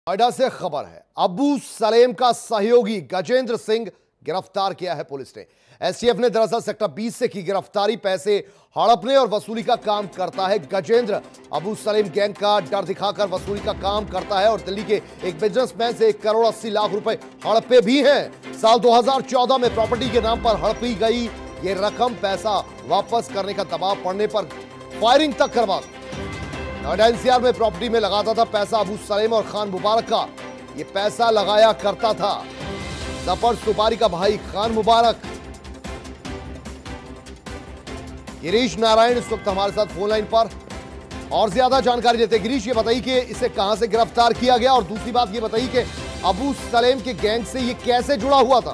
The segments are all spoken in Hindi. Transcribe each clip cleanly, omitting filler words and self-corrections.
नोएडा से खबर है, अबू सलेम का सहयोगी गजेंद्र सिंह गिरफ्तार किया है पुलिस ने। एसटीएफ ने दरअसल सेक्टर 20 से की गिरफ्तारी। पैसे हड़पने और वसूली का काम करता है गजेंद्र। अबू सलेम गैंग का डर दिखाकर वसूली का काम करता है और दिल्ली के एक बिजनेसमैन से 1 करोड़ 80 लाख रुपए हड़पे भी हैं। साल 2014 में प्रॉपर्टी के नाम पर हड़पी गई ये रकम पैसा वापस करने का दबाव पड़ने पर फायरिंग तक करवा दी। नोएडा एनसीआर में प्रॉपर्टी में लगाता था पैसा अबू सलेम और खान मुबारक का ये पैसा लगाया करता था जफर सुपारी का भाई खान मुबारक। गिरीश नारायण इस वक्त हमारे साथ फोन लाइन पर और ज्यादा जानकारी देते। गिरीश, ये बताइए कि इसे कहां से गिरफ्तार किया गया और दूसरी बात ये बताइए कि अबू सलेम के गैंग से ये कैसे जुड़ा हुआ था।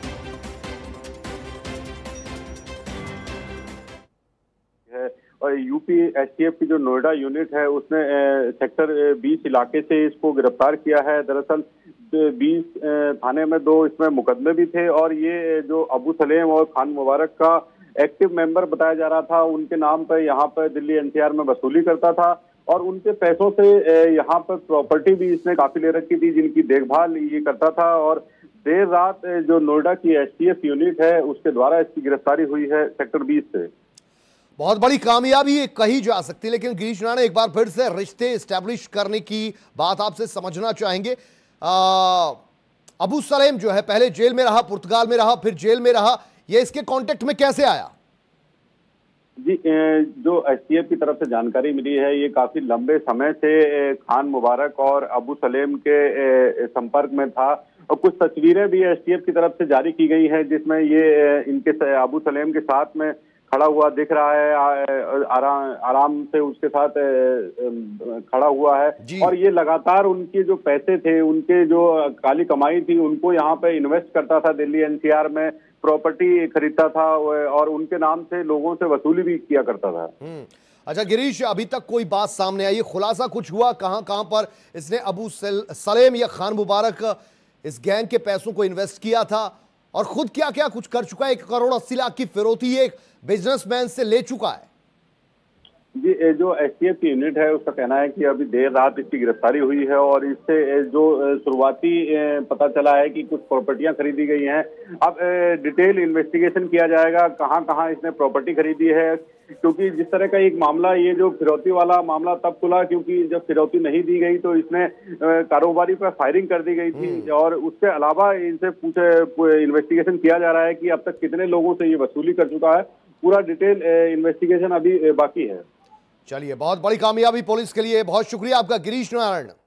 और यूपी एसटीएफ की जो नोएडा यूनिट है उसने सेक्टर 20 इलाके से इसको गिरफ्तार किया है। दरअसल 20 थाने में 2 इसमें मुकदमे भी थे और ये जो अबू सलेम और खान मुबारक का एक्टिव मेंबर बताया जा रहा था, उनके नाम पर यहाँ पर दिल्ली एनसीआर में वसूली करता था और उनके पैसों से यहाँ पर प्रॉपर्टी भी इसने काफी ले रखी थी जिनकी देखभाल ये करता था। और देर रात जो नोएडा की एसटीएफ यूनिट है उसके द्वारा इसकी गिरफ्तारी हुई है सेक्टर 20 से। बहुत बड़ी कामयाबी ये कही जा सकती है। लेकिन गिरीश नारायण, एक बार फिर से रिश्ते एस्टैब्लिश करने की बात आपसे समझना चाहेंगे। अबू सलेम जो है पहले जेल में रहा, पुर्तगाल में रहा, फिर जेल में रहा, ये इसके कांटेक्ट में कैसे आया? जी, जो एसटीएफ की तरफ से जानकारी मिली है ये काफी लंबे समय से खान मुबारक और अबू सलेम के संपर्क में था और कुछ तस्वीरें भी एसटीएफ की तरफ से जारी की गई हैं जिसमें ये इनके अबू सलेम के साथ में खड़ा हुआ दिख रहा है, आराम से उसके साथ खड़ा हुआ है और ये लगातार उनके जो पैसे थे, उनके जो काली कमाई थी, उनको यहाँ पे इन्वेस्ट करता था। दिल्ली एनसीआर में प्रॉपर्टी खरीदता था और उनके नाम से लोगों से वसूली भी किया करता था। अच्छा गिरीश, अभी तक कोई बात सामने आई, खुलासा कुछ हुआ कहां पर इसने अबू सलेम या खान मुबारक इस गैंग के पैसों को इन्वेस्ट किया था और खुद क्या क्या कुछ कर चुका है? 1 करोड़ 80 लाख की फिरौती एक बिजनेसमैन से ले चुका है। जी, जो एसटीएफ की यूनिट है उसका कहना है कि अभी देर रात इसकी गिरफ्तारी हुई है और इससे जो शुरुआती पता चला है कि कुछ प्रॉपर्टियां खरीदी गई हैं। अब डिटेल इन्वेस्टिगेशन किया जाएगा कहां कहां इसने प्रॉपर्टी खरीदी है, क्योंकि जिस तरह का एक मामला, ये जो फिरौती वाला मामला तब खुला क्योंकि जब फिरौती नहीं दी गई तो इसने कारोबारी पर फायरिंग कर दी गई थी और उसके अलावा इनसे इन्वेस्टिगेशन किया जा रहा है कि अब तक कितने लोगों से ये वसूली कर चुका है। पूरा डिटेल इन्वेस्टिगेशन अभी बाकी है। चलिए, बहुत बड़ी कामयाबी पुलिस के लिए। बहुत शुक्रिया आपका गिरीश नारायण।